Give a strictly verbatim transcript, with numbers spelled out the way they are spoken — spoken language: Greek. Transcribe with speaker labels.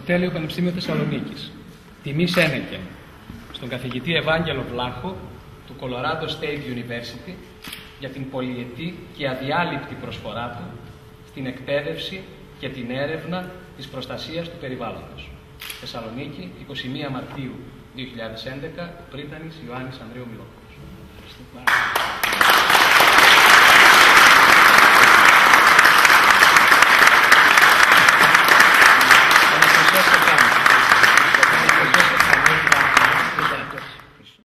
Speaker 1: Τέλειο Πανεπιστήμιο Θεσσαλονίκης. Τιμή Σένεκεν στον καθηγητή Ευάγγελο Βλάχο του Colorado State University για την πολυετή και αδιάλειπτη προσφορά του στην εκπαίδευση και την έρευνα της προστασίας του περιβάλλοντος. Θεσσαλονίκη, εικοστή πρώτη Μαρτίου δύο χιλιάδες έντεκα, Πρίτανης Ιωάννης Ανδρέου Μιλόκος.